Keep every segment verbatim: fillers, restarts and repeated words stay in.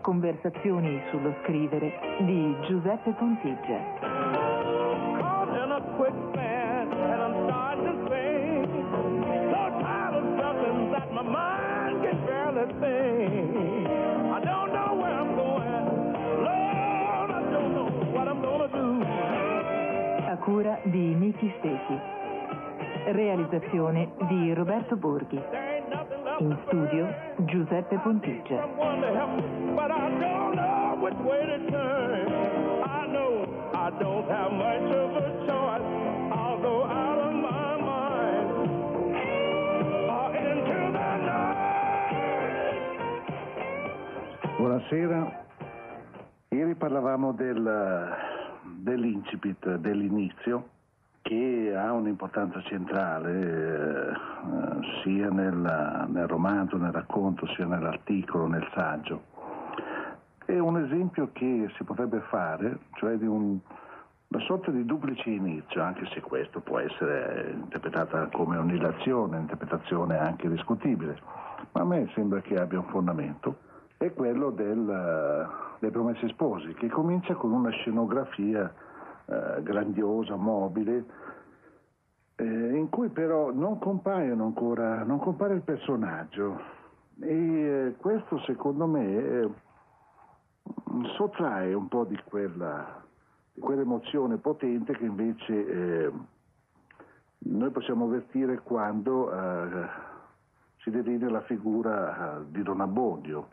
Conversazioni sullo scrivere di Giuseppe Pontiggia. A cura di Miki Stesi. Realizzazione di Roberto Borghi. In studio Giuseppe Pontiggia. Buonasera. Ieri parlavamo del, dell'incipit, dell'inizio, che ha un'importanza centrale eh, sia nel, nel romanzo, nel racconto, sia nell'articolo, nel saggio. È un esempio che si potrebbe fare, cioè di un, una sorta di duplice inizio, anche se questo può essere interpretato come un'illazione, un'interpretazione anche discutibile, ma a me sembra che abbia un fondamento. È quello del, dei Promessi Sposi, che comincia con una scenografia eh, grandiosa, mobile, eh, in cui però non compaiono ancora, non compare il personaggio, e eh, questo secondo me eh, sottrae un po' di quella, di quell'emozione potente che invece eh, noi possiamo avvertire quando eh, si delinea la figura eh, di Don Abbondio,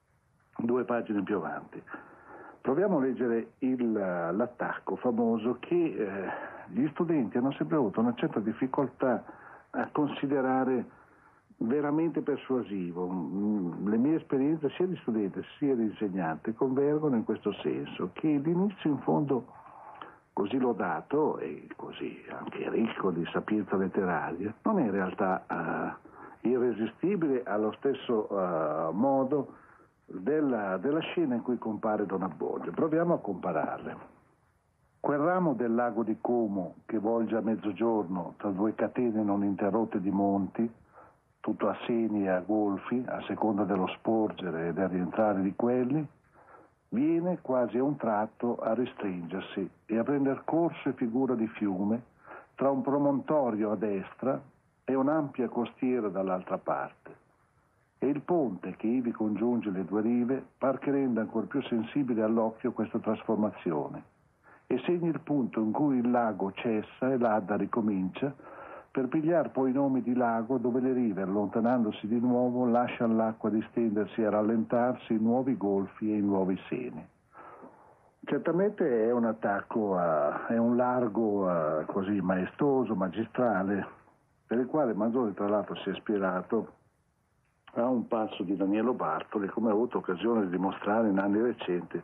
due pagine più avanti. Proviamo a leggere il, l'attacco famoso che eh, gli studenti hanno sempre avuto una certa difficoltà a considerare veramente persuasivo. Le mie esperienze sia di studente sia di insegnante convergono in questo senso, che l'inizio in fondo così lodato e così anche ricco di sapienza letteraria non è in realtà eh, irresistibile allo stesso eh, modo Della, della scena in cui compare Don Abbondio. Proviamo a compararle. Quel ramo del lago di Como che volge a mezzogiorno tra due catene non interrotte di monti, tutto a seni e a golfi, a seconda dello sporgere e del rientrare di quelli, viene quasi a un tratto a restringersi e a prender corso e figura di fiume tra un promontorio a destra e un'ampia costiera dall'altra parte. E il ponte che ivi congiunge le due rive par che renda ancor più sensibile all'occhio questa trasformazione e segni il punto in cui il lago cessa e l'Adda ricomincia per pigliar poi i nomi di lago dove le rive, allontanandosi di nuovo, lasciano l'acqua distendersi e rallentarsi in nuovi golfi e in nuovi seni. Certamente è un attacco, a, è un largo a, così maestoso, magistrale, per il quale Manzoni tra l'altro si è ispirato a un passo di Danielo Bartoli, come ho avuto occasione di dimostrare in anni recenti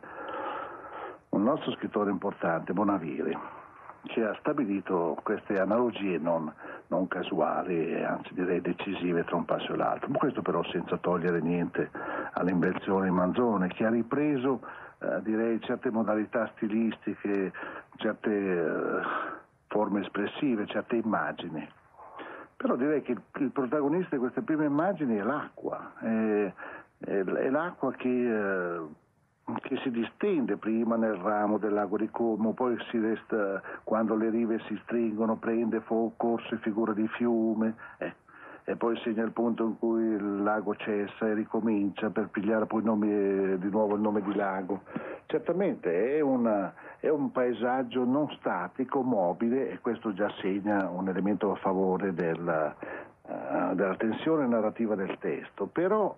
un nostro scrittore importante, Bonaviri, che ha stabilito queste analogie non, non casuali, anzi direi decisive tra un passo e l'altro. Questo però senza togliere niente all'invenzione di Manzoni, che ha ripreso eh, direi certe modalità stilistiche, certe eh, forme espressive, certe immagini. Però direi che il, il protagonista di queste prime immagini è l'acqua, è, è, è l'acqua che, eh, che si distende prima nel ramo del lago di Como, poi si resta, quando le rive si stringono, prende fo, corso e figura di fiume, eh, e poi segna il punto in cui il lago cessa e ricomincia per pigliare poi nome, di nuovo il nome di lago. Certamente è, una, è un paesaggio non statico, mobile, e questo già segna un elemento a favore del, uh, della tensione narrativa del testo. Però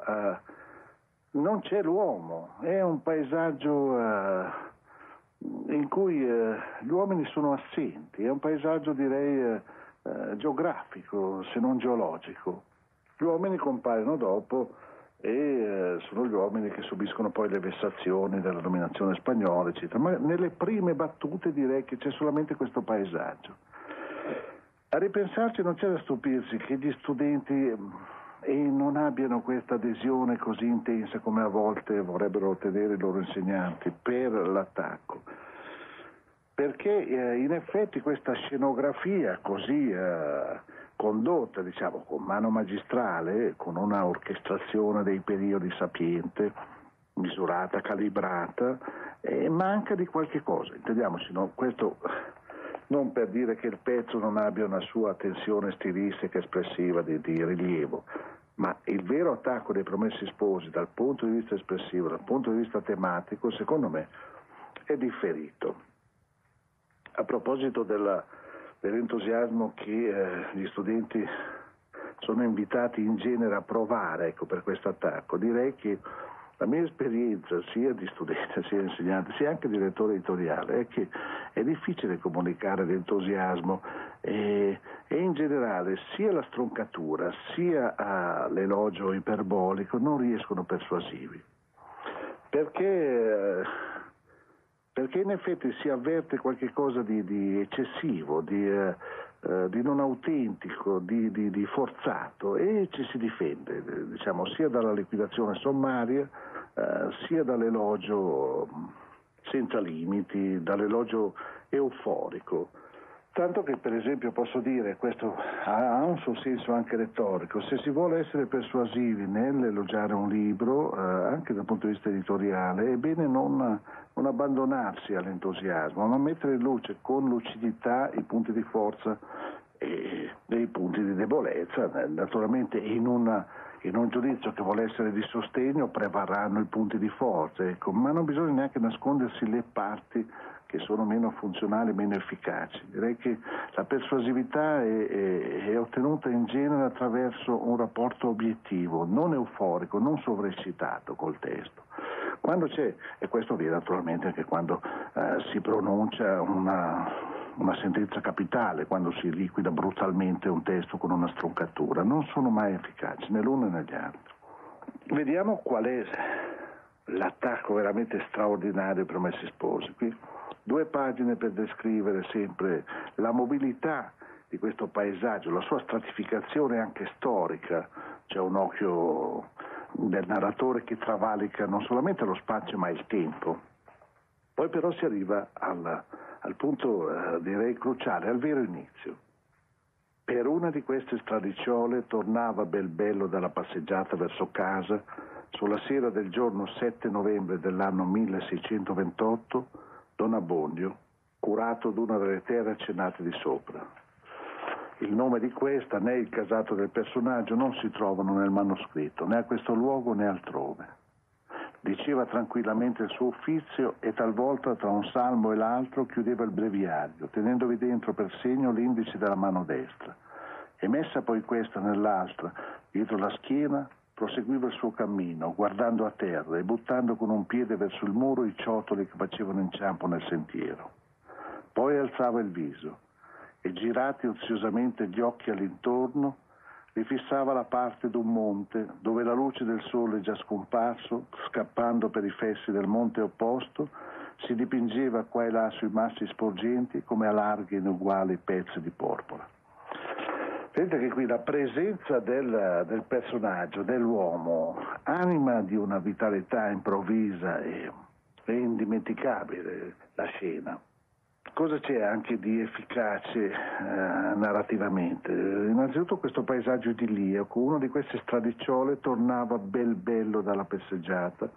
uh, non c'è l'uomo, è un paesaggio uh, in cui uh, gli uomini sono assenti, è un paesaggio direi uh, uh, geografico, se non geologico. Gli uomini compaiono dopo e eh, sono gli uomini che subiscono poi le vessazioni della dominazione spagnola, eccetera. Ma nelle prime battute direi che c'è solamente questo paesaggio. A ripensarci non c'è da stupirsi che gli studenti eh, non abbiano questa adesione così intensa come a volte vorrebbero ottenere i loro insegnanti per l'attacco, perché eh, in effetti questa scenografia così eh, condotta, diciamo, con mano magistrale, con una orchestrazione dei periodi sapiente, misurata, calibrata, e manca di qualche cosa, intendiamoci, no? Questo non per dire che il pezzo non abbia una sua tensione stilistica espressiva di, di rilievo, ma il vero attacco dei Promessi Sposi dal punto di vista espressivo, dal punto di vista tematico, secondo me è differito. A proposito della, dell'entusiasmo che eh, gli studenti sono invitati in genere a provare, ecco, per questo attacco, direi che la mia esperienza sia di studente, sia insegnante, sia anche direttore editoriale è che è difficile comunicare l'entusiasmo e, e in generale sia la stroncatura sia uh, l'elogio iperbolico non riescono persuasivi. Perché, perché in effetti si avverte qualche cosa di, di eccessivo, di, uh, uh, di non autentico, di, di, di forzato, e ci si difende, diciamo, sia dalla liquidazione sommaria, uh, sia dall'elogio senza limiti, dall'elogio euforico. Tanto che, per esempio, posso dire, questo ha un suo senso anche retorico, se si vuole essere persuasivi nell'elogiare un libro, eh, anche dal punto di vista editoriale, è bene non, non abbandonarsi all'entusiasmo, ma mettere in luce con lucidità i punti di forza e dei punti di debolezza. Naturalmente in, una, in un giudizio che vuole essere di sostegno prevarranno i punti di forza, ecco, ma non bisogna neanche nascondersi le parti che sono meno funzionali, meno efficaci. Direi che la persuasività è, è, è ottenuta in genere attraverso un rapporto obiettivo, non euforico, non sovraeccitato col testo. Quando c'è, e questo avviene naturalmente anche quando eh, si pronuncia una, una sentenza capitale, quando si liquida brutalmente un testo con una stroncatura, non sono mai efficaci, né l'uno né gli altri. Vediamo qual è l'attacco veramente straordinario ai Promessi Sposi. Qui due pagine per descrivere sempre la mobilità di questo paesaggio, la sua stratificazione anche storica. C'è un occhio del narratore che travalica non solamente lo spazio ma il tempo. Poi però si arriva al, al punto, eh, direi, cruciale, al vero inizio. Per una di queste stradicciole tornava bel bello dalla passeggiata verso casa sulla sera del giorno sette novembre dell'anno milleseicentoventotto, Don Abbondio, curato d'una delle terre accennate di sopra. Il nome di questa né il casato del personaggio non si trovano nel manoscritto, né a questo luogo né altrove. Diceva tranquillamente il suo uffizio e talvolta tra un salmo e l'altro chiudeva il breviario, tenendovi dentro per segno l'indice della mano destra. E messa poi questa nell'altra, dietro la schiena, proseguiva il suo cammino, guardando a terra e buttando con un piede verso il muro i ciottoli che facevano inciampo nel sentiero. Poi alzava il viso e, girati oziosamente gli occhi all'intorno, rifissava la parte d'un monte dove la luce del sole, già scomparso, scappando per i fessi del monte opposto, si dipingeva qua e là sui massi sporgenti come a larghe e inuguali pezzi di porpora. Vedete che qui la presenza del, del personaggio, dell'uomo, anima di una vitalità improvvisa e, e indimenticabile la scena. Cosa c'è anche di efficace eh, narrativamente? Innanzitutto questo paesaggio idilliaco, uno di queste stradicciole tornava bel bello dalla passeggiata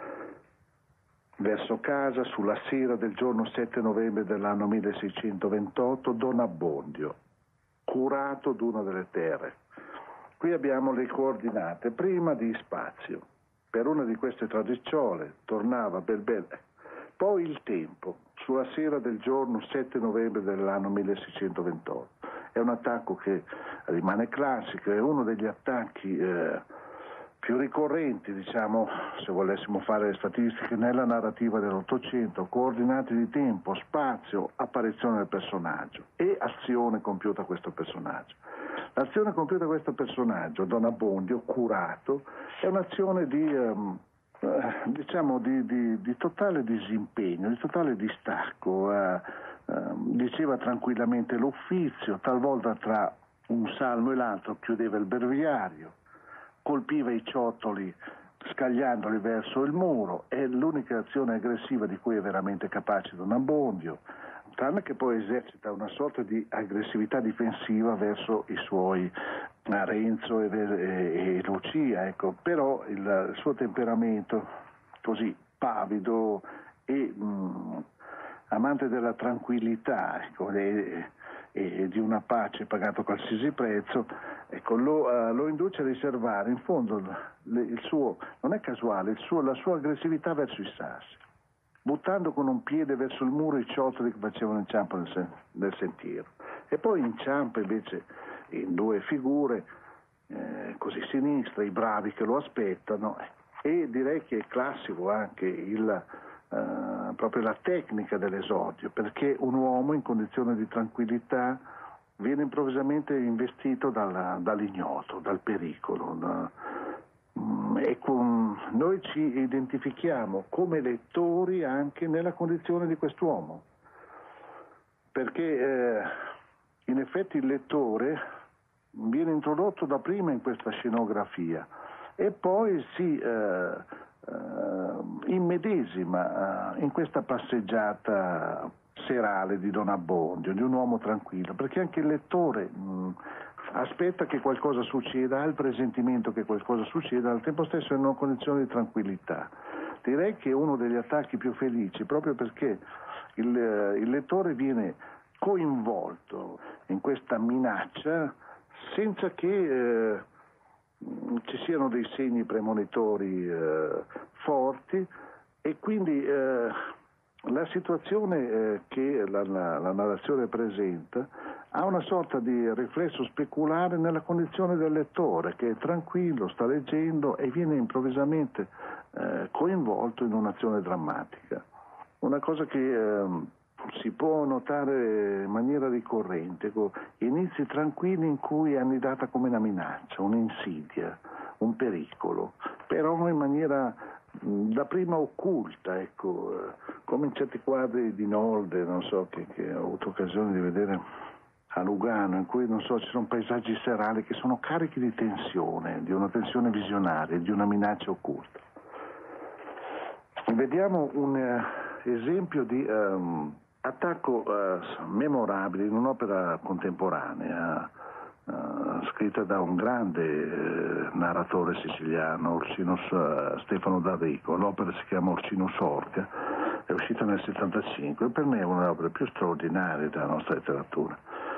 verso casa sulla sera del giorno sette novembre dell'anno milleseicentoventotto, Don Abbondio, curato d'una delle terre. Qui abbiamo le coordinate, prima di spazio, per una di queste stradicciole tornava bel bello, poi il tempo, sulla sera del giorno sette novembre dell'anno milleseicentoventotto. È un attacco che rimane classico, è uno degli attacchi eh, più ricorrenti, diciamo, se volessimo fare le statistiche, nella narrativa dell'Ottocento: coordinate di tempo, spazio, apparizione del personaggio e azione compiuta da questo personaggio. L'azione compiuta da questo personaggio, Don Abbondio, curato, è un'azione di... Um, Uh, diciamo di, di, di totale disimpegno, di totale distacco. Uh, uh, diceva tranquillamente l'uffizio, talvolta tra un salmo e l'altro chiudeva il breviario, colpiva i ciottoli scagliandoli verso il muro. È l'unica azione aggressiva di cui è veramente capace Don Abbondio, tranne che poi esercita una sorta di aggressività difensiva verso i suoi Renzo e, e, e Lucia, ecco. Però il, il suo temperamento così pavido e mh, amante della tranquillità, ecco, e, e di una pace pagato qualsiasi prezzo, ecco, lo, uh, lo induce a riservare in fondo le, il suo, non è casuale, il suo, la sua aggressività verso i sassi, buttando con un piede verso il muro i ciottoli che facevano inciampo nel, sen- nel sentiero, e poi inciampa invece in due figure eh, così sinistre, i bravi che lo aspettano, e direi che è classico anche il Uh, proprio la tecnica dell'esordio, perché un uomo in condizione di tranquillità viene improvvisamente investito dalla, dall'ignoto, dal pericolo. Da, um, e con, noi ci identifichiamo come lettori anche nella condizione di quest'uomo, perché eh, in effetti il lettore viene introdotto da prima in questa scenografia e poi si eh, Uh, immedesima uh, in questa passeggiata serale di Don Abbondio, di un uomo tranquillo, perché anche il lettore mh, aspetta che qualcosa succeda, ha il presentimento che qualcosa succeda, al tempo stesso è in una condizione di tranquillità. Direi che è uno degli attacchi più felici, proprio perché il, uh, il lettore viene coinvolto in questa minaccia senza che uh, ci siano dei segni premonitori eh, forti, e quindi eh, la situazione eh, che la, la, la narrazione presenta ha una sorta di riflesso speculare nella condizione del lettore, che è tranquillo, sta leggendo e viene improvvisamente eh, coinvolto in un'azione drammatica. Una cosa che eh, si può notare in maniera ricorrente, con inizi tranquilli in cui è annidata come una minaccia, un'insidia, un pericolo, però in maniera mh, da prima occulta, ecco, eh, come in certi quadri di Nolde, non so, che, che ho avuto occasione di vedere a Lugano, in cui, non so, ci sono paesaggi serali che sono carichi di tensione, di una tensione visionaria, di una minaccia occulta. Vediamo un uh, esempio di um, attacco uh, memorabile in un'opera contemporanea uh, scritta da un grande uh, narratore siciliano, Orsino uh, Stefano D'Arrico. L'opera si chiama Orsino Sorca, è uscita nel settantacinque e per me è una delle opere più straordinarie della nostra letteratura.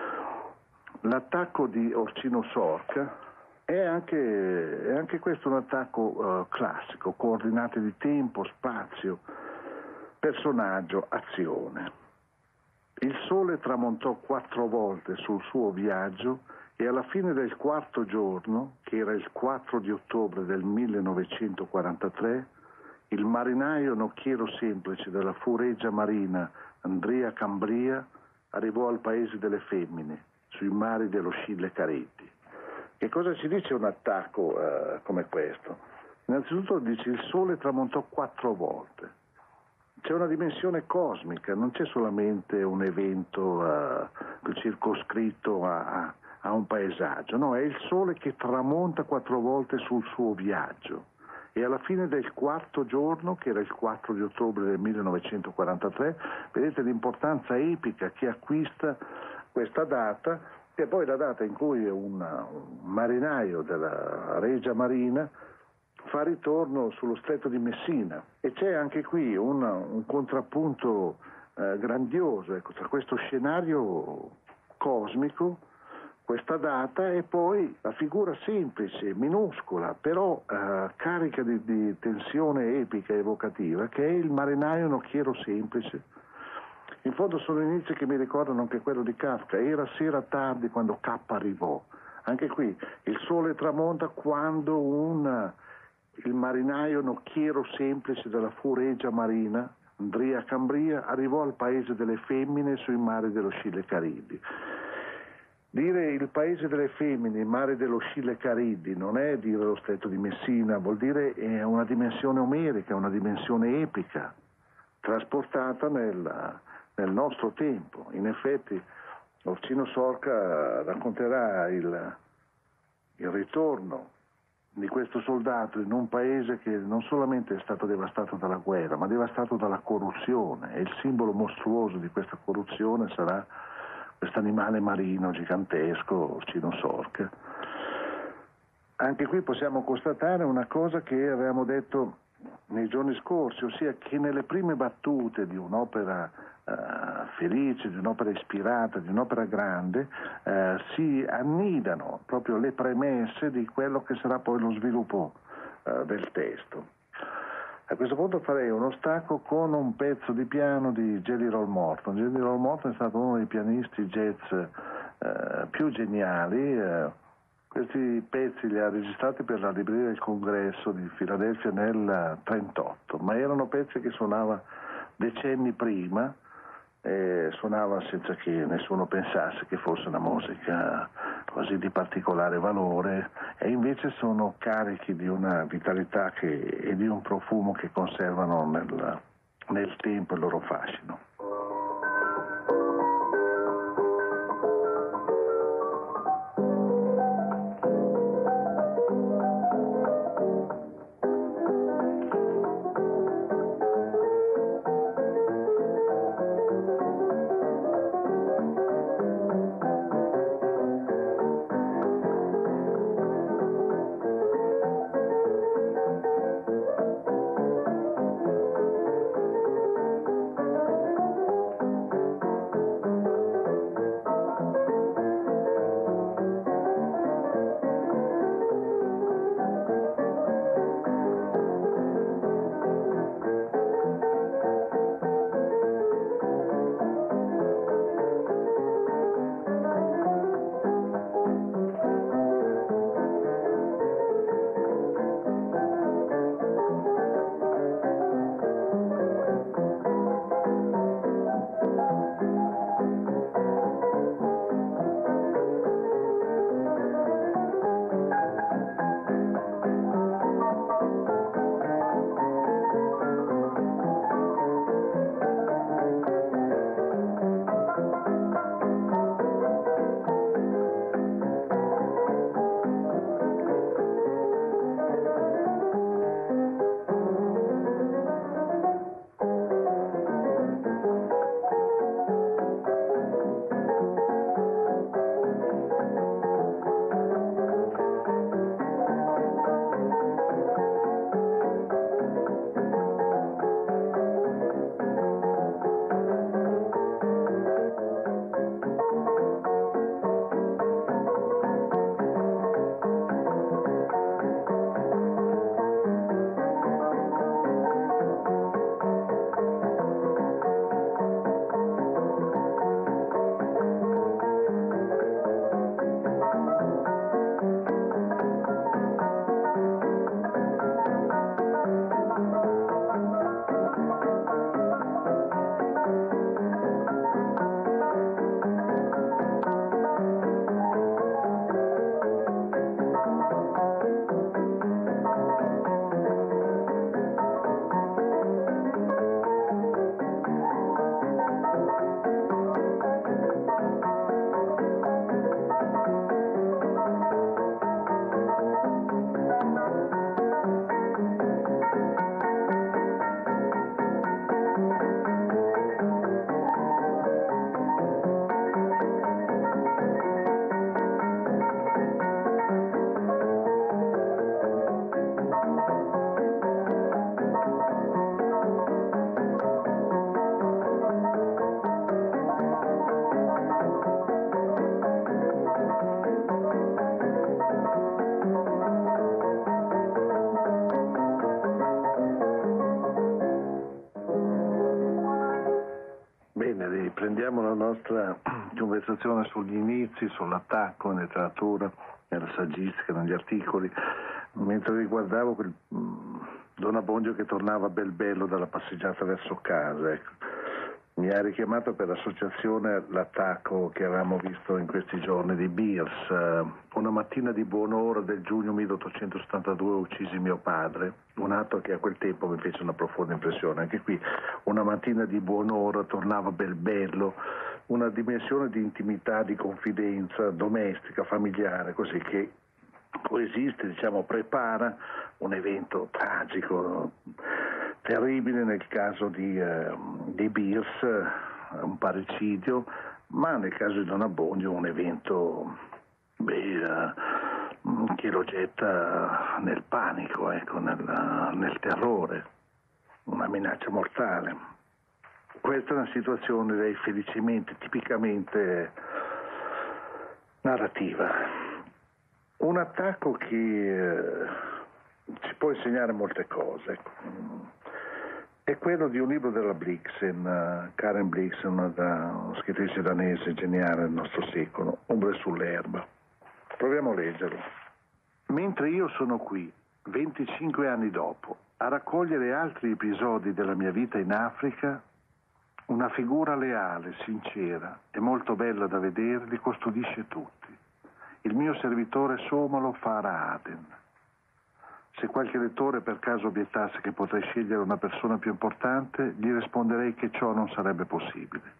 L'attacco di Orsino Sorca è anche, è anche questo un attacco uh, classico, coordinate di tempo, spazio, personaggio, azione. Il sole tramontò quattro volte sul suo viaggio e alla fine del quarto giorno, che era il quattro di ottobre del millenovecentoquarantatré, il marinaio nocchiero semplice della fureggia marina Andrea Cambria arrivò al paese delle femmine, sui mari dello Scille Caretti. Che cosa ci dice un attacco eh, come questo? Innanzitutto dice il sole tramontò quattro volte. C'è una dimensione cosmica, non c'è solamente un evento eh, circoscritto a, a un paesaggio, no, è il sole che tramonta quattro volte sul suo viaggio. E alla fine del quarto giorno, che era il quattro di ottobre del millenovecentoquarantatré, vedete l'importanza epica che acquista questa data, che è poi la data in cui un, un marinaio della Regia Marina fa ritorno sullo stretto di Messina. E c'è anche qui un, un contrappunto eh, grandioso, ecco, tra questo scenario cosmico, questa data, e poi la figura semplice, minuscola, però eh, carica di, di tensione epica e evocativa, che è il marinaio nocchiero semplice. In fondo sono inizi che mi ricordano anche quello di Kafka. Era sera tardi quando K arrivò. Anche qui il sole tramonta quando un, il marinaio nocchiero semplice della fureggia marina Andrea Cambria arrivò al paese delle femmine sui mari dello Scille Cariddi. Dire il paese delle femmine, il mare dello Scille Cariddi, non è dire lo stretto di Messina, vuol dire è una dimensione omerica, una dimensione epica, trasportata nel, nel nostro tempo. In effetti Orsino Sorca racconterà il, il ritorno di questo soldato in un paese che non solamente è stato devastato dalla guerra, ma devastato dalla corruzione, e il simbolo mostruoso di questa corruzione sarà questo animale marino gigantesco, Orsino Sorca. Anche qui possiamo constatare una cosa che avevamo detto nei giorni scorsi, ossia che nelle prime battute di un'opera eh, felice, di un'opera ispirata, di un'opera grande, eh, si annidano proprio le premesse di quello che sarà poi lo sviluppo eh, del testo. A questo punto farei uno stacco con un pezzo di piano di Jelly Roll Morton. Jelly Roll Morton è stato uno dei pianisti jazz eh, più geniali. Eh, questi pezzi li ha registrati per la Libreria del Congresso di Filadelfia nel trentotto, ma erano pezzi che suonava decenni prima, e suonava senza che nessuno pensasse che fosse una musica così di particolare valore, e invece sono carichi di una vitalità che, e di un profumo che conservano nel, nel tempo il loro fascino. Riprendiamo la nostra conversazione sugli inizi, sull'attacco in letteratura, nella saggistica, negli articoli, mentre riguardavo quel mh, Don Abbondio che tornava bel bello dalla passeggiata verso casa. Ecco. Mi ha richiamato per associazione l'attacco che avevamo visto in questi giorni di Beers. Una mattina di buon'ora del giugno milleottocentosettantadue uccisi mio padre, un atto che a quel tempo mi fece una profonda impressione. Anche qui una mattina di buon'ora, tornava bel bello, una dimensione di intimità, di confidenza domestica, familiare, così che coesiste, diciamo, prepara un evento tragico, terribile nel caso di, eh, di Beers, un parricidio, ma nel caso di Don Abbondio un evento beh, che lo getta nel panico, ecco, nel, nel terrore, una minaccia mortale. Questa è una situazione, direi, felicemente, tipicamente narrativa. Un attacco che eh, ci può insegnare molte cose. È quello di un libro della Blixen, uh, Karen Blixen, una, una scrittrice danese geniale del nostro secolo, Ombre sull'erba. Proviamo a leggerlo. Mentre io sono qui, venticinque anni dopo, a raccogliere altri episodi della mia vita in Africa, una figura leale, sincera e molto bella da vedere li custodisce tutti. Il mio servitore somalo Farah Aden. Se qualche lettore per caso obiettasse che potrei scegliere una persona più importante, gli risponderei che ciò non sarebbe possibile.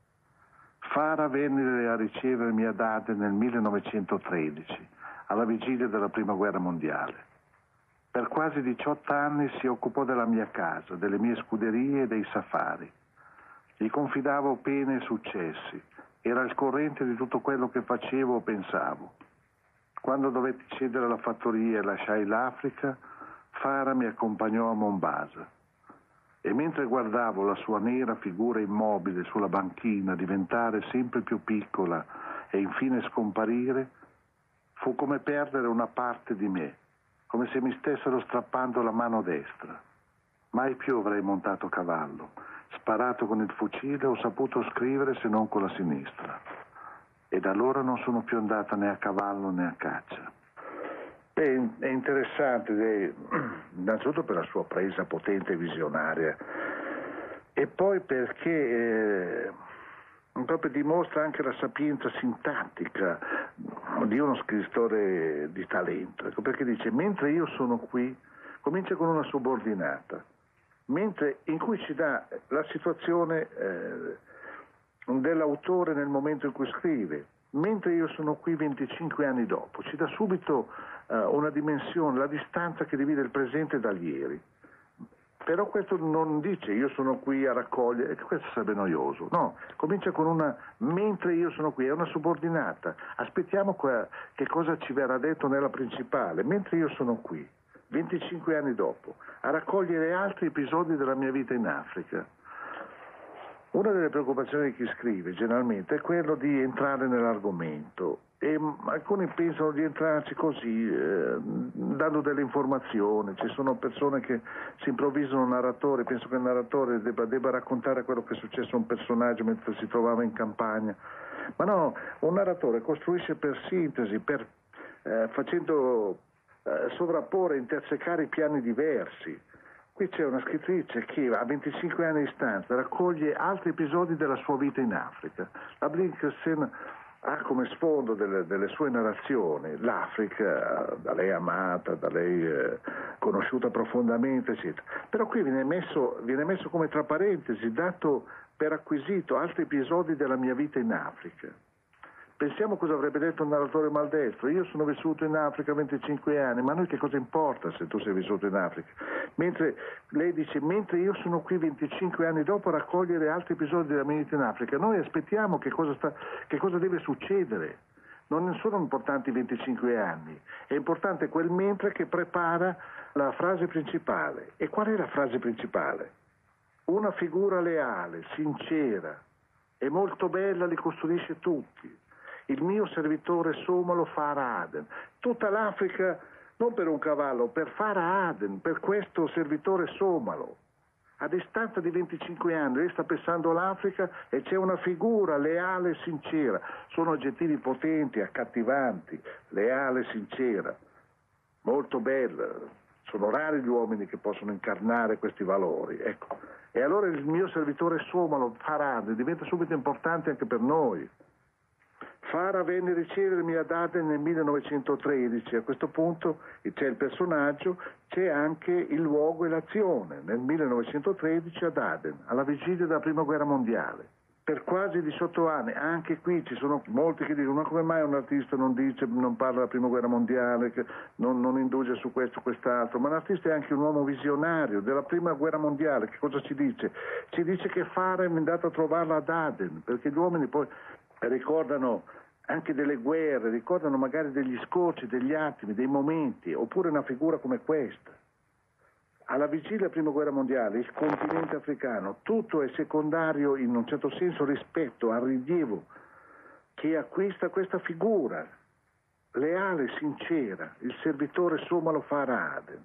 Farah venne a ricevermi ad Aden nel millenovecentotredici, alla vigilia della Prima Guerra Mondiale. Per quasi diciotto anni si occupò della mia casa, delle mie scuderie e dei safari. Gli confidavo pene e successi, era al corrente di tutto quello che facevo o pensavo. Quando dovetti cedere la fattoria e lasciai l'Africa, Farah mi accompagnò a Mombasa. E mentre guardavo la sua nera figura immobile sulla banchina diventare sempre più piccola e infine scomparire, fu come perdere una parte di me, come se mi stessero strappando la mano destra. Mai più avrei montato cavallo, sparato con il fucile o saputo scrivere se non con la sinistra. E da allora non sono più andata né a cavallo né a caccia. È, è interessante, è, innanzitutto per la sua presa potente e visionaria, e poi perché eh, proprio dimostra anche la sapienza sintattica di uno scrittore di talento. Ecco perché dice: mentre io sono qui, comincia con una subordinata, mentre in cui ci dà la situazione eh, dell'autore nel momento in cui scrive. Mentre io sono qui venticinque anni dopo, ci dà subito uh, una dimensione, la distanza che divide il presente dal ieri. Però questo non dice io sono qui a raccogliere, questo sarebbe noioso. No, comincia con una mentre io sono qui, è una subordinata. Aspettiamo qua, che cosa ci verrà detto nella principale. Mentre io sono qui, venticinque anni dopo, a raccogliere altri episodi della mia vita in Africa. Una delle preoccupazioni di chi scrive generalmente è quello di entrare nell'argomento, e alcuni pensano di entrarci così, eh, dando delle informazioni. Ci sono persone che si improvvisano narratori, penso che il narratore debba, debba raccontare quello che è successo a un personaggio mentre si trovava in campagna. Ma no, un narratore costruisce per sintesi, per, eh, facendo eh, sovrapporre, intersecare i piani diversi. Qui c'è una scrittrice che a venticinque anni di distanza raccoglie altri episodi della sua vita in Africa. La Blixen ha come sfondo delle, delle sue narrazioni l'Africa, da lei amata, da lei eh, conosciuta profondamente, eccetera. Però qui viene messo, viene messo come tra parentesi, dato per acquisito, altri episodi della mia vita in Africa. Pensiamo cosa avrebbe detto un narratore maldestro: io sono vissuto in Africa venticinque anni, ma a noi che cosa importa se tu sei vissuto in Africa? Mentre lei dice: mentre io sono qui venticinque anni dopo a raccogliere altri episodi della mia vita in Africa, noi aspettiamo che cosa, sta, che cosa deve succedere. Non sono importanti venticinque anni, è importante quel mentre che prepara la frase principale. E qual è la frase principale? Una figura leale, sincera e molto bella li custodisce tutti. Il mio servitore somalo Farah Aden. Tutta l'Africa, non per un cavallo, per Farah Aden, per questo servitore somalo. A distanza di venticinque anni lei sta pensando all'Africa e c'è una figura leale e sincera. Sono aggettivi potenti, accattivanti, leale e sincera, molto bella. Sono rari gli uomini che possono incarnare questi valori. Ecco. E allora il mio servitore somalo Farah Aden diventa subito importante anche per noi. Farah venne a ricevermi ad Aden nel millenovecentotredici, a questo punto c'è il personaggio, c'è anche il luogo e l'azione, nel millenovecentotredici ad Aden, alla vigilia della Prima Guerra Mondiale. Per quasi diciotto anni, anche qui ci sono molti che dicono: ma come mai un artista non dice, non parla della Prima Guerra Mondiale, che non, non induce su questo o quest'altro? Ma l'artista è anche un uomo visionario della Prima Guerra Mondiale. Che cosa ci dice? Ci dice che Farah è andato a trovarla ad Aden, perché gli uomini poi ricordano anche delle guerre, ricordano magari degli scorci, degli attimi, dei momenti, oppure una figura come questa. Alla vigilia della Prima Guerra Mondiale, il continente africano, tutto è secondario in un certo senso rispetto al rilievo che acquista questa figura, leale, sincera, il servitore somalo Farad.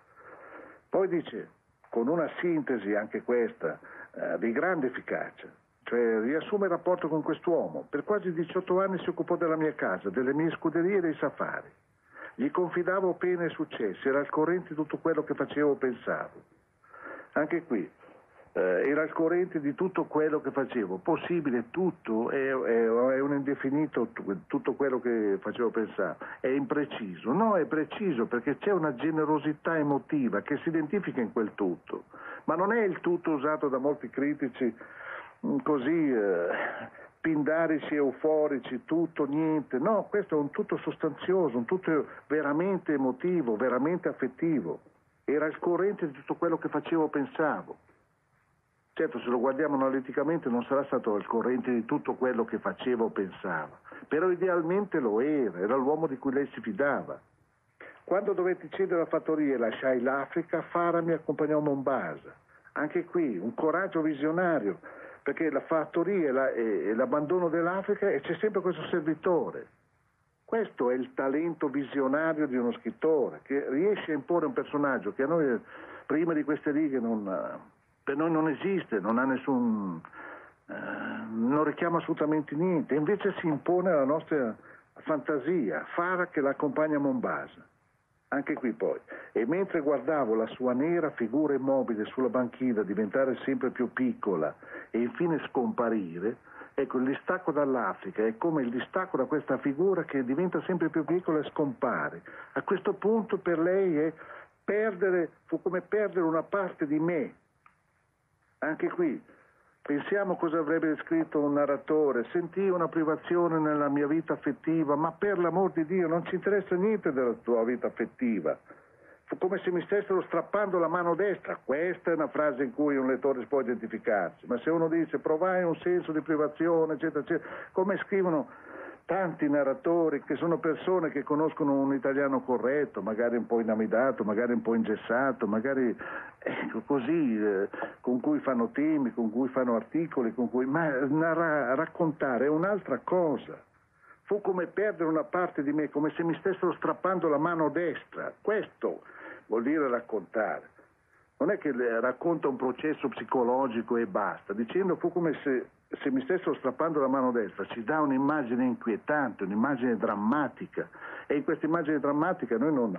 Poi dice, con una sintesi anche questa, eh, di grande efficacia, cioè riassume il rapporto con quest'uomo. Per quasi diciotto anni si occupò della mia casa, delle mie scuderie e dei safari. Gli confidavo pene e successi, era al corrente di tutto quello che facevo o pensavo. Anche qui, eh, era al corrente di tutto quello che facevo. Possibile tutto, è, è, è un indefinito tutto quello che facevo o pensavo. È impreciso. No, è preciso perché c'è una generosità emotiva che si identifica in quel tutto. Ma non è il tutto usato da molti critici così eh, pindarici, euforici, tutto, niente. No, questo è un tutto sostanzioso, un tutto veramente emotivo, veramente affettivo. Era il corrente di tutto quello che facevo o pensavo. Certo, se lo guardiamo analiticamente non sarà stato il corrente di tutto quello che faceva o pensava, però idealmente lo era, era l'uomo di cui lei si fidava. Quando dovetti cedere la fattoria e lasciai l'Africa, Farah mi accompagnò a Mombasa. Anche qui un coraggio visionario, perché la fattoria e, la, e l'abbandono dell'Africa e c'è sempre questo servitore. Questo è il talento visionario di uno scrittore, che riesce a imporre un personaggio che a noi, prima di queste righe, non, per noi non esiste, non ha nessun, eh, non richiama assolutamente niente, invece si impone alla nostra fantasia, Farah che l'accompagna a Mombasa. Anche qui poi, e mentre guardavo la sua nera figura immobile sulla banchina diventare sempre più piccola e infine scomparire, ecco, il distacco dall'Africa è come il distacco da questa figura che diventa sempre più piccola e scompare. A questo punto per lei è perdere, fu come perdere una parte di me. Anche qui, pensiamo cosa avrebbe scritto un narratore: sentii una privazione nella mia vita affettiva, ma per l'amor di Dio non ci interessa niente della tua vita affettiva. Fu come se mi stessero strappando la mano destra. Questa è una frase in cui un lettore può identificarsi, ma se uno dice provai un senso di privazione, eccetera, eccetera, come scrivono tanti narratori che sono persone che conoscono un italiano corretto, magari un po' inamidato, magari un po' ingessato, magari ecco, così, eh, con cui fanno temi, con cui fanno articoli, con cui... ma narra, raccontare è un'altra cosa. Fu come perdere una parte di me, come se mi stessero strappando la mano destra. Questo vuol dire raccontare. Non è che racconta un processo psicologico e basta, dicendo fu come se, se mi stessero strappando la mano destra, ci dà un'immagine inquietante, un'immagine drammatica, e in questa immagine drammatica noi non,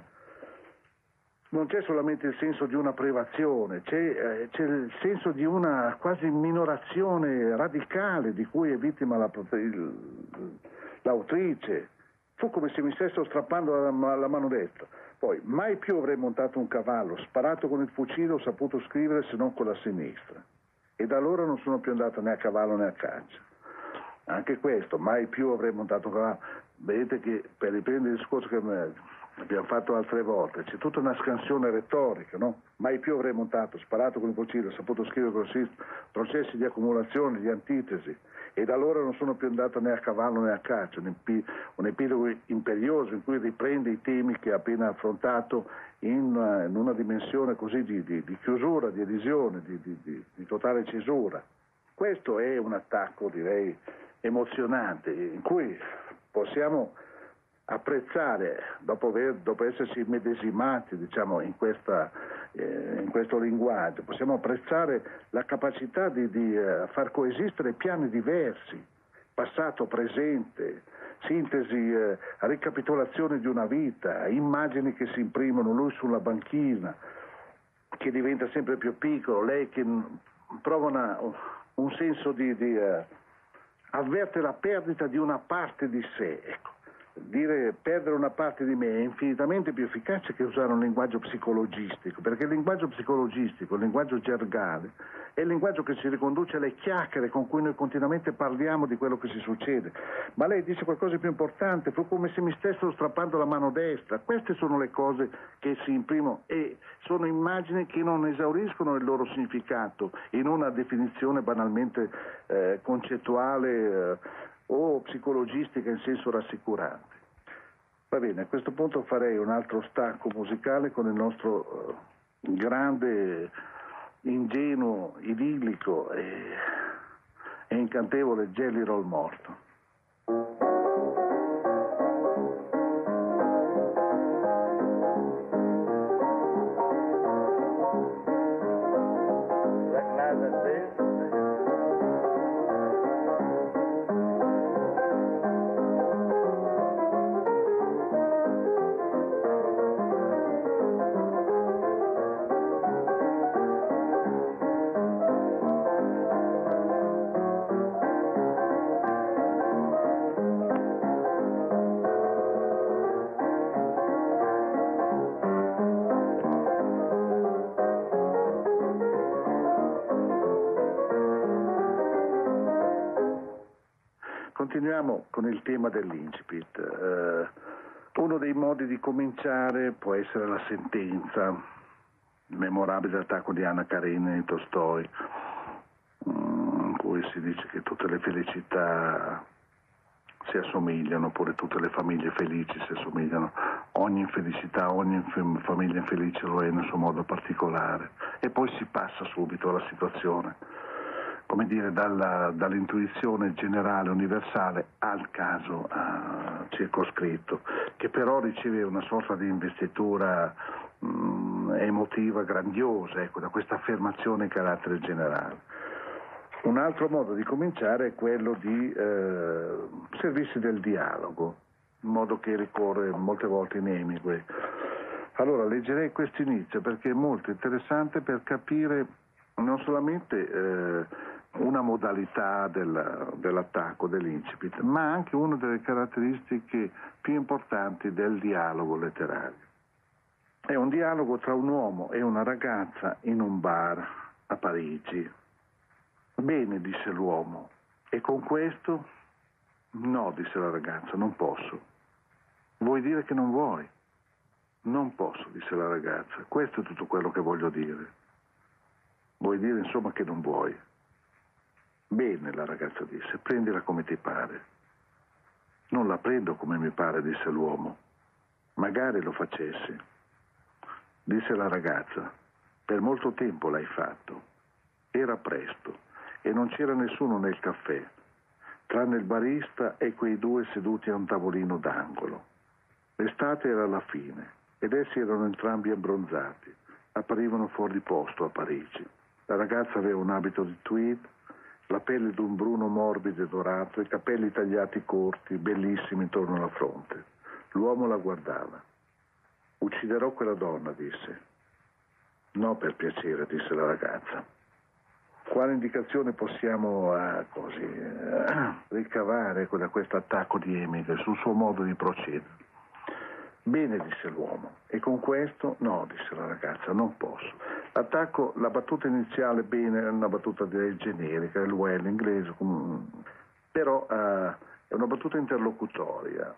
non c'è solamente il senso di una privazione, c'è, eh, c'è il senso di una quasi minorazione radicale di cui è vittima la, il, l'autrice. Fu come se mi stessero strappando la, la mano destra. Poi, mai più avrei montato un cavallo, sparato con il fucile, ho saputo scrivere se non con la sinistra. E da allora non sono più andato né a cavallo né a caccia. Anche questo, mai più avrei montato un cavallo. Vedete che, per riprendere il discorso che abbiamo fatto altre volte, c'è tutta una scansione retorica, no? Mai più avrei montato, sparato con il fucile, ho saputo scrivere con la sinistra, processi di accumulazione, di antitesi. E da allora non sono più andato né a cavallo né a caccia, un, epi- un epilogo imperioso in cui riprende i temi che ha appena affrontato in una, in una dimensione così di, di, di chiusura, di elisione, di, di, di, di totale cesura. Questo è un attacco, direi, emozionante, in cui possiamo apprezzare, dopo, aver, dopo esserci medesimati, diciamo, in, questa, eh, in questo linguaggio, possiamo apprezzare la capacità di, di uh, far coesistere piani diversi, passato, presente, sintesi, eh, ricapitolazione di una vita, immagini che si imprimono, lui sulla banchina, che diventa sempre più piccolo, lei che mh, prova una, un senso di... di uh, avverte la perdita di una parte di sé, ecco. Dire perdere una parte di me è infinitamente più efficace che usare un linguaggio psicologistico, perché il linguaggio psicologistico, il linguaggio gergale, è il linguaggio che ci riconduce alle chiacchiere con cui noi continuamente parliamo di quello che ci succede. Ma lei dice qualcosa di più importante, fu come se mi stessero strappando la mano destra. Queste sono le cose che si imprimono e sono immagini che non esauriscono il loro significato in una definizione banalmente eh, concettuale, eh, o psicologistica in senso rassicurante. Va bene, a questo punto farei un altro stacco musicale con il nostro uh, grande, ingenuo, idillico e, e incantevole Jelly Roll Morton. Continuiamo con il tema dell'incipit. Uh, uno dei modi di cominciare può essere la sentenza, il memorabile attacco di Anna Karenina in Tolstoi, um, in cui si dice che tutte le felicità si assomigliano, oppure tutte le famiglie felici si assomigliano, ogni infelicità, ogni inf- famiglia infelice lo è nel suo modo particolare, e poi si passa subito alla situazione, come dire, dalla, dall'intuizione generale, universale, al caso uh, circoscritto, che però riceve una sorta di investitura mh, emotiva grandiosa, ecco, da questa affermazione in carattere generale. Un altro modo di cominciare è quello di eh, servirsi del dialogo, in modo che ricorre molte volte in Hemingway. Allora, leggerei questo inizio perché è molto interessante per capire non solamente eh, una modalità del, dell'attacco, dell'incipit, ma anche una delle caratteristiche più importanti del dialogo letterario. È un dialogo tra un uomo e una ragazza in un bar a Parigi. Bene, disse l'uomo, e con questo? No, disse la ragazza, non posso. Vuoi dire che non vuoi? Non posso, disse la ragazza, questo è tutto quello che voglio dire. Vuoi dire insomma che non vuoi? Bene, la ragazza disse, prendila come ti pare. Non la prendo come mi pare, disse l'uomo. Magari lo facessi. Disse la ragazza, per molto tempo l'hai fatto. Era presto e non c'era nessuno nel caffè, tranne il barista e quei due seduti a un tavolino d'angolo. L'estate era alla fine ed essi erano entrambi abbronzati, apparivano fuori posto a Parigi. La ragazza aveva un abito di tweed, la pelle d'un bruno morbido e dorato, i capelli tagliati corti, bellissimi intorno alla fronte. L'uomo la guardava. Ucciderò quella donna, disse. No, per piacere, disse la ragazza. Quale indicazione possiamo eh, così, eh, ricavare da questo attacco di Hemingway sul suo modo di procedere? Bene, disse l'uomo, e con questo? No, disse la ragazza, non posso. L'attacco, la battuta iniziale, bene, è una battuta direi generica, è il well inglese, però eh, è una battuta interlocutoria,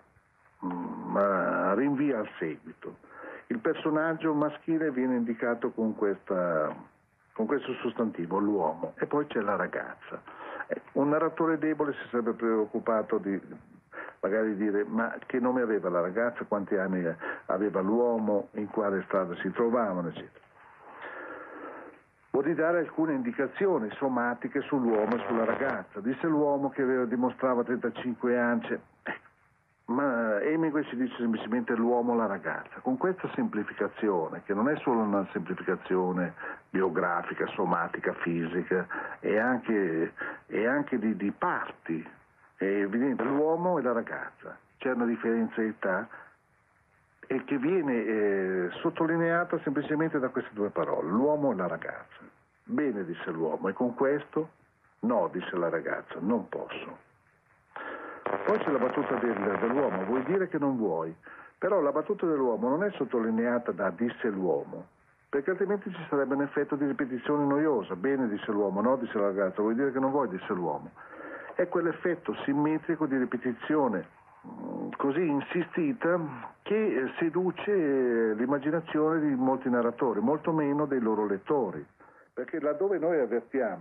ma rinvia al seguito. Il personaggio maschile viene indicato con questa... con questo sostantivo, l'uomo, e poi c'è la ragazza. Un narratore debole si sarebbe preoccupato di magari dire ma che nome aveva la ragazza, quanti anni aveva l'uomo, in quale strada si trovavano, eccetera. O di dare alcune indicazioni somatiche sull'uomo e sulla ragazza. Disse l'uomo che aveva, dimostrava trentacinque anni, ma Hemingway ci dice semplicemente l'uomo, la ragazza, con questa semplificazione, che non è solo una semplificazione biografica, somatica, fisica, è anche, è anche di, di parti, è evidente, l'uomo e la ragazza, c'è una differenza di età e che viene eh, sottolineata semplicemente da queste due parole, l'uomo e la ragazza. Bene, disse l'uomo, e con questo? No, disse la ragazza, non posso. Poi c'è la battuta del, dell'uomo, vuoi dire che non vuoi, però la battuta dell'uomo non è sottolineata da disse l'uomo, perché altrimenti ci sarebbe un effetto di ripetizione noiosa. Bene, disse l'uomo, no, disse la ragazza, vuoi dire che non vuoi, disse l'uomo. È quell'effetto simmetrico di ripetizione mh, così insistita che seduce l'immaginazione di molti narratori, molto meno dei loro lettori, perché laddove noi avvertiamo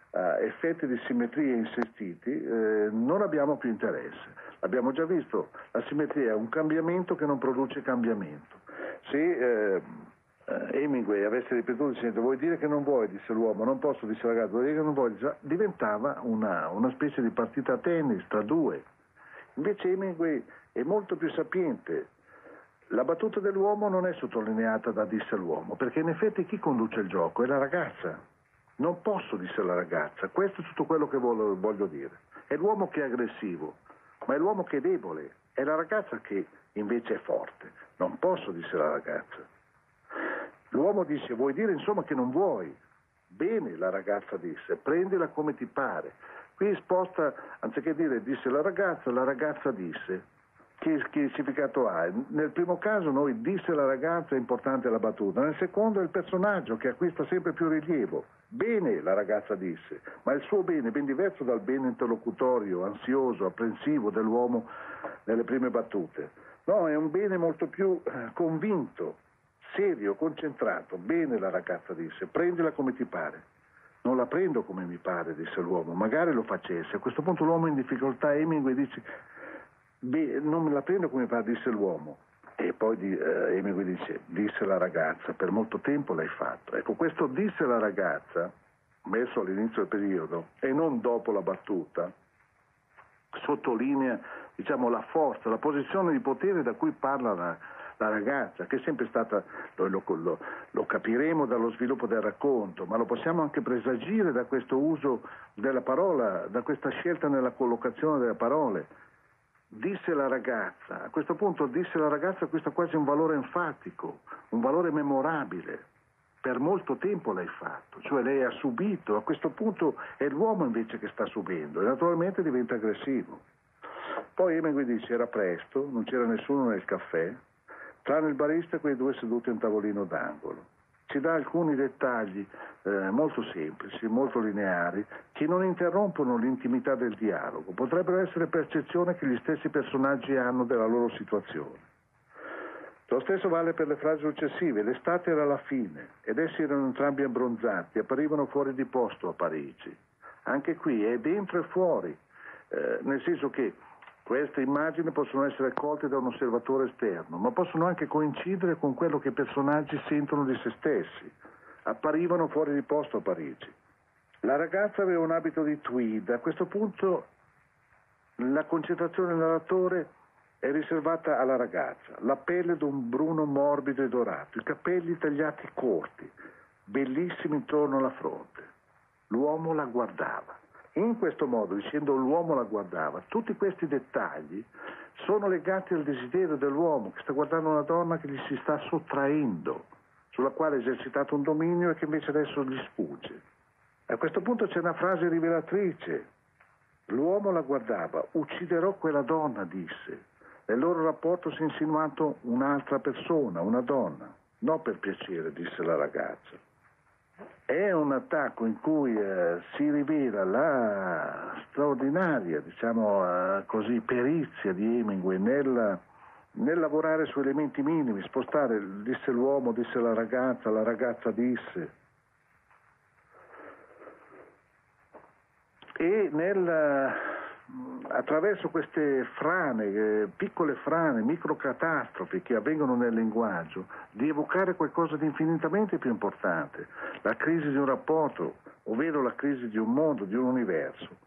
a effetti di simmetria insistiti, eh, non abbiamo più interesse. Abbiamo già visto, la simmetria è un cambiamento che non produce cambiamento. Se eh, Hemingway avesse ripetuto dicendo vuoi dire che non vuoi, disse l'uomo, non posso, disse il ragazzo, vuoi dire che non vuoi, diventava una, una specie di partita a tennis tra due. Invece Hemingway è molto più sapiente. La battuta dell'uomo non è sottolineata da disse l'uomo, perché in effetti chi conduce il gioco è la ragazza. Non posso, disse la ragazza, questo è tutto quello che voglio, voglio dire. È l'uomo che è aggressivo, ma è l'uomo che è debole, è la ragazza che invece è forte. Non posso, disse la ragazza. L'uomo disse, vuoi dire insomma che non vuoi? Bene, la ragazza disse, prendila come ti pare. Qui sposta, anziché dire disse la ragazza, la ragazza disse. Che, che significato ha? Nel primo caso noi disse la ragazza è importante la battuta, nel secondo è il personaggio che acquista sempre più rilievo. Bene, la ragazza disse, ma il suo bene è ben diverso dal bene interlocutorio, ansioso, apprensivo dell'uomo nelle prime battute. No, è un bene molto più eh, convinto, serio, concentrato. Bene, la ragazza disse, prendila come ti pare. Non la prendo come mi pare, disse l'uomo, magari lo facesse. A questo punto l'uomo in difficoltà, Hemingway dice, beh, non me la prendo come mi pare, disse l'uomo. E poi di, eh, Hemingway dice, disse la ragazza, per molto tempo l'hai fatto. Ecco, questo disse la ragazza, messo all'inizio del periodo e non dopo la battuta, sottolinea, diciamo, la forza, la posizione di potere da cui parla la, la ragazza, che è sempre stata, lo, lo, lo, lo capiremo dallo sviluppo del racconto, ma lo possiamo anche presagire da questo uso della parola, da questa scelta nella collocazione delle parole. Disse la ragazza, a questo punto disse la ragazza acquista quasi un valore enfatico, un valore memorabile. Per molto tempo l'hai fatto, cioè lei ha subito, a questo punto è l'uomo invece che sta subendo e naturalmente diventa aggressivo. Poi Hemingway dice era presto, non c'era nessuno nel caffè, tranne il barista e quei due seduti a un tavolino d'angolo. Ci dà alcuni dettagli eh, molto semplici, molto lineari, che non interrompono l'intimità del dialogo. Potrebbero essere percezioni che gli stessi personaggi hanno della loro situazione. Lo stesso vale per le frasi successive. L'estate era alla fine ed essi erano entrambi abbronzati, apparivano fuori di posto a Parigi. Anche qui è dentro e fuori, eh, nel senso che queste immagini possono essere colte da un osservatore esterno, ma possono anche coincidere con quello che i personaggi sentono di se stessi. Apparivano fuori di posto a Parigi. La ragazza aveva un abito di tweed. A questo punto la concentrazione del narratore è riservata alla ragazza. La pelle d'un bruno morbido e dorato, i capelli tagliati corti, bellissimi intorno alla fronte. L'uomo la guardava. In questo modo, dicendo l'uomo la guardava, tutti questi dettagli sono legati al desiderio dell'uomo che sta guardando una donna che gli si sta sottraendo, sulla quale ha esercitato un dominio e che invece adesso gli sfugge. A questo punto c'è una frase rivelatrice. L'uomo la guardava, ucciderò quella donna, disse. Nel loro rapporto si è insinuato un'altra persona, una donna. No per piacere, disse la ragazza. È un attacco in cui eh, si rivela la straordinaria, diciamo eh, così, perizia di Hemingway nel, nel lavorare su elementi minimi, spostare, disse l'uomo, disse la ragazza, la ragazza disse. E nel, attraverso queste frane, eh, piccole frane, microcatastrofi che avvengono nel linguaggio, di evocare qualcosa di infinitamente più importante, la crisi di un rapporto, ovvero la crisi di un mondo, di un universo.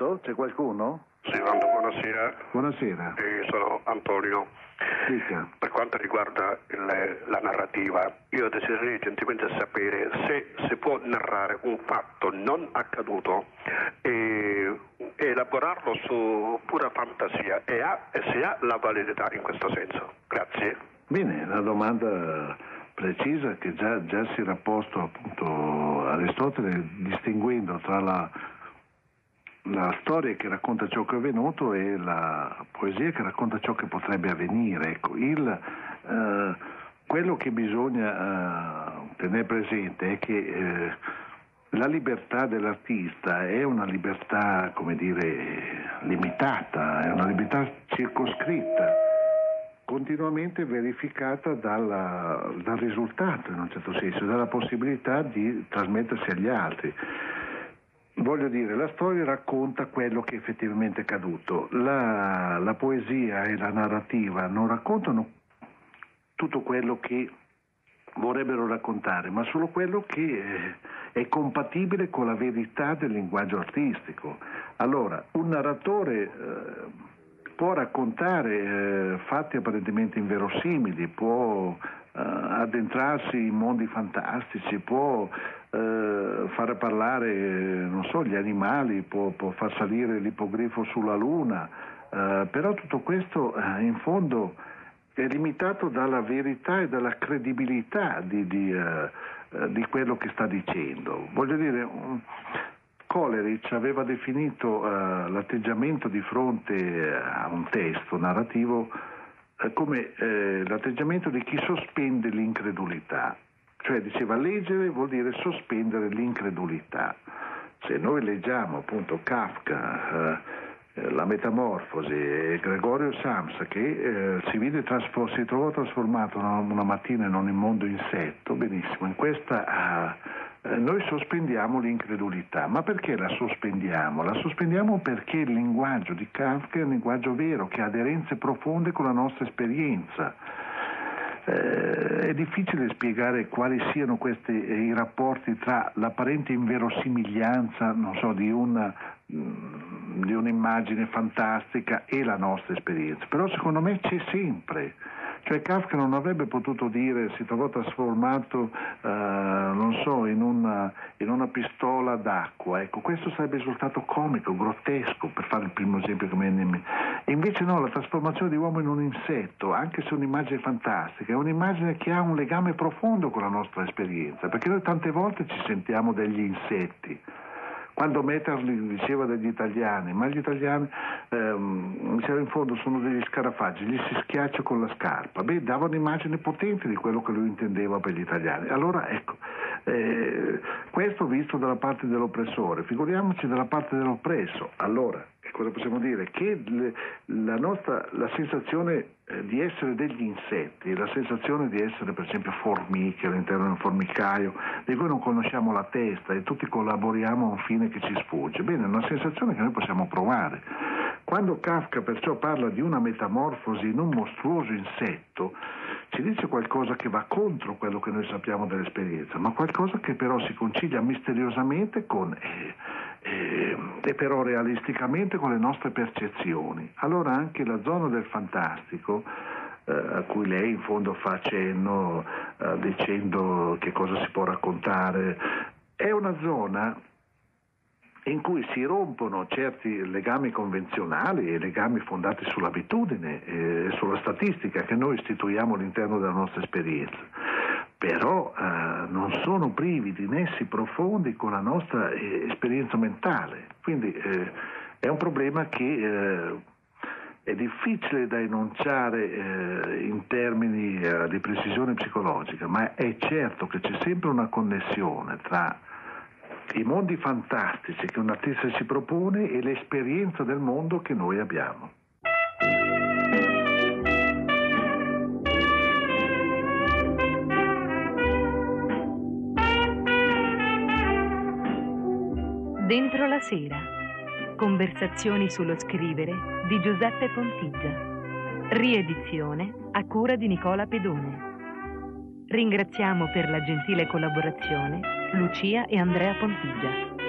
Pronto? C'è qualcuno? Sì, Vando, buonasera. Buonasera. Eh, sono Antonio. Dica. Per quanto riguarda il, la narrativa, io desidererei gentilmente sapere se si può narrare un fatto non accaduto e elaborarlo su pura fantasia e, ha, e se ha la validità in questo senso. Grazie. Bene, una domanda precisa che già, già si era posto appunto Aristotele, distinguendo tra la la storia che racconta ciò che è avvenuto e la poesia che racconta ciò che potrebbe avvenire. Ecco, il, eh, quello che bisogna eh, tenere presente è che eh, la libertà dell'artista è una libertà, come dire, limitata, è una libertà circoscritta, continuamente verificata dalla, dal risultato, in un certo senso, dalla possibilità di trasmettersi agli altri. Voglio dire, la storia racconta quello che effettivamente è accaduto. La, la poesia e la narrativa non raccontano tutto quello che vorrebbero raccontare, ma solo quello che è compatibile con la verità del linguaggio artistico. Allora, un narratore eh, può raccontare eh, fatti apparentemente inverosimili, può eh, addentrarsi in mondi fantastici, può eh, fare parlare, eh, non so, gli animali, può, può far salire l'ippogrifo sulla luna, eh, però tutto questo eh, in fondo è limitato dalla verità e dalla credibilità di, di, eh, di quello che sta dicendo. Voglio dire, um, Coleridge aveva definito uh, l'atteggiamento di fronte a un testo narrativo uh, come uh, l'atteggiamento di chi sospende l'incredulità, cioè diceva leggere vuol dire sospendere l'incredulità. Se noi leggiamo appunto Kafka, uh, La Metamorfosi e Gregorio Samsa che uh, si, vide trasfor- si trovò trasformato una, una mattina in un immondo insetto, benissimo, in questa... Uh, noi sospendiamo l'incredulità. Ma perché la sospendiamo? La sospendiamo perché il linguaggio di Kafka è un linguaggio vero, che ha aderenze profonde con la nostra esperienza. Eh, è difficile spiegare quali siano questi eh, i rapporti tra l'apparente inverosimiglianza, non so, di una mh, di un'immagine fantastica e la nostra esperienza, però secondo me c'è sempre. Cioè Kafka non avrebbe potuto dire si trovò trasformato eh, non so in una, in una pistola d'acqua, ecco, questo sarebbe risultato comico, grottesco, per fare il primo esempio che mi viene in mente. E invece no, la trasformazione di uomo in un insetto, anche se è un'immagine fantastica, è un'immagine che ha un legame profondo con la nostra esperienza, perché noi tante volte ci sentiamo degli insetti. Quando Metternich diceva degli italiani, ma gli italiani ehm, diceva in fondo sono degli scarafaggi, gli si schiaccia con la scarpa, beh, dava un'immagine potente di quello che lui intendeva per gli italiani. Allora ecco, eh, questo visto dalla parte dell'oppressore, figuriamoci dalla parte dell'oppresso. Allora, cosa possiamo dire? Che le, la nostra la sensazione eh, di essere degli insetti, la sensazione di essere per esempio formiche all'interno di un formicaio, di cui non conosciamo la testa e tutti collaboriamo a un fine che ci sfugge, bene, è una sensazione che noi possiamo provare. Quando Kafka perciò parla di una metamorfosi in un mostruoso insetto, ci dice qualcosa che va contro quello che noi sappiamo dell'esperienza, ma qualcosa che però si concilia misteriosamente con eh, eh, e però realisticamente con le nostre percezioni. Allora anche la zona del fantastico, eh, a cui lei in fondo fa cenno eh, dicendo che cosa si può raccontare, è una zona in cui si rompono certi legami convenzionali e legami fondati sull'abitudine e sulla statistica che noi istituiamo all'interno della nostra esperienza, però eh, non sono privi di nessi profondi con la nostra eh, esperienza mentale. Quindi eh, è un problema che eh, è difficile da enunciare eh, in termini eh, di precisione psicologica, ma è certo che c'è sempre una connessione tra i mondi fantastici che un artista si propone e l'esperienza del mondo che noi abbiamo. Dentro la sera. Conversazioni sullo scrivere di Giuseppe Pontigia. Riedizione a cura di Nicola Pedone. Ringraziamo per la gentile collaborazione Lucia e Andrea Pontigia.